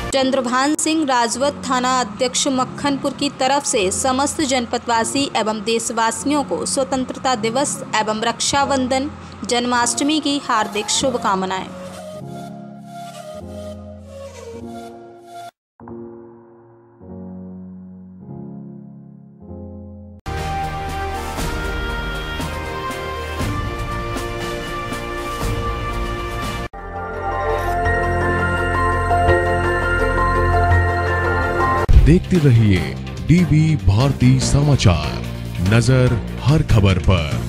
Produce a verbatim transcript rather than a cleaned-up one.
चंद्रभान सिंह राजवत थाना अध्यक्ष मक्खनपुर की तरफ से समस्त जनपदवासी एवं देशवासियों को स्वतंत्रता दिवस एवं रक्षाबंधन जन्माष्टमी की हार्दिक शुभकामनाएं। देखते रहिए डीबी भारती समाचार, नजर हर खबर पर।